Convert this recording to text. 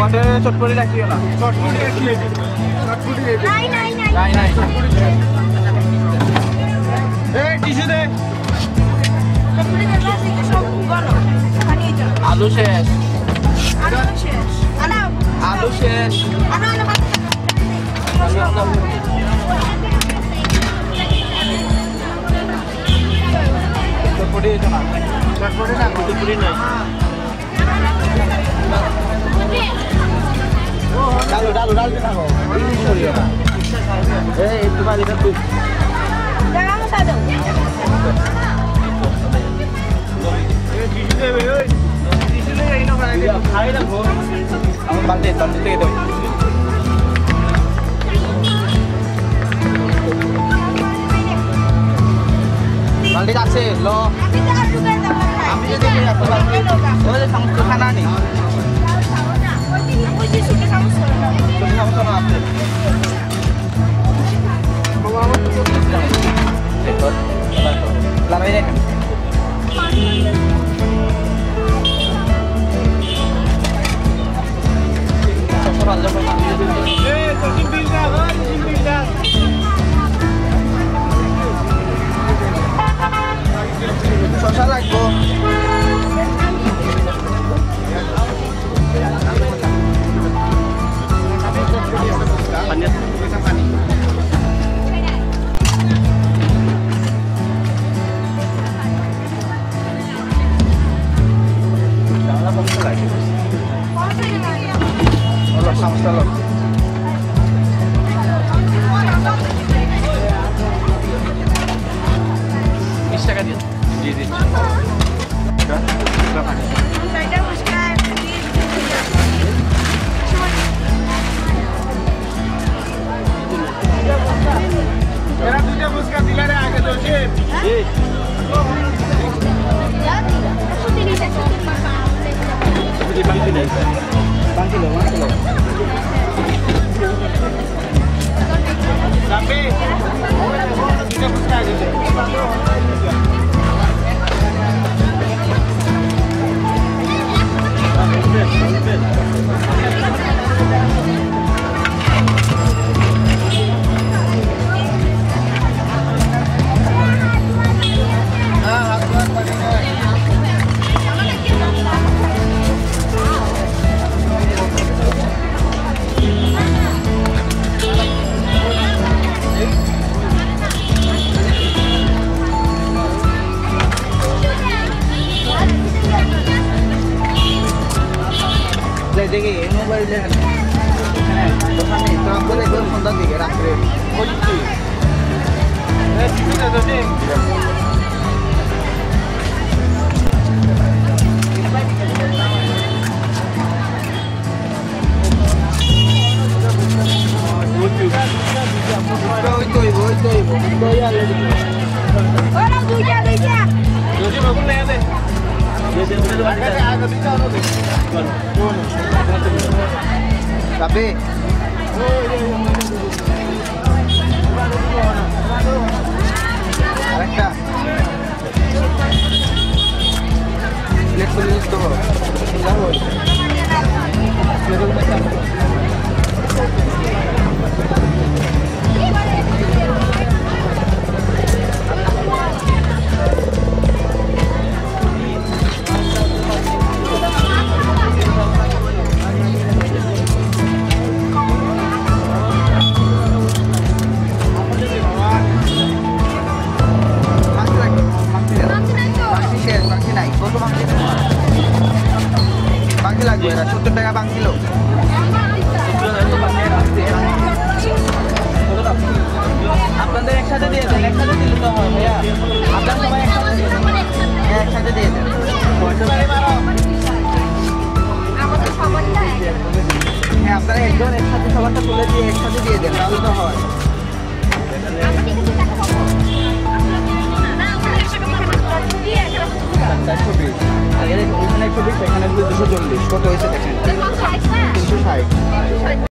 তোমাদের চটপটি রাখিও না চটপটি রাখিয়ে নাই টিস্যু দে আলু শেষ আলু শেষ চটপটি না চটপটি নাই ডাল ডাল থাকো একটু বাড়িটা তুই আমার বালতি থেকে দেবো বালতি আছে লো আমি যদি সমস্ত খানা নেই শসা লাগবো সমস্যা হলো 20 টাকা দিয়ে দিচ্ছি এরা দুটো ফুচকা দিলে রে আগে তো দেখি এই মোবাইলে দোকানে ট্রাক করে সন্ধ্যার দিকে রাত্রে tapi Alexa lihat tulis tuh লাগবে 70 টাকা বাং কিলো আপনাদের একসাথে দিয়ে দেন একসাথে দিলে তো হয় ভাইয়া আপনারা সবাই একসাথে দিয়ে দেন আমাদের সবারটা হ্যাঁ আপনারা একজন একসাথে সবারটা তুলে দিয়ে একসাথে দিয়ে দেন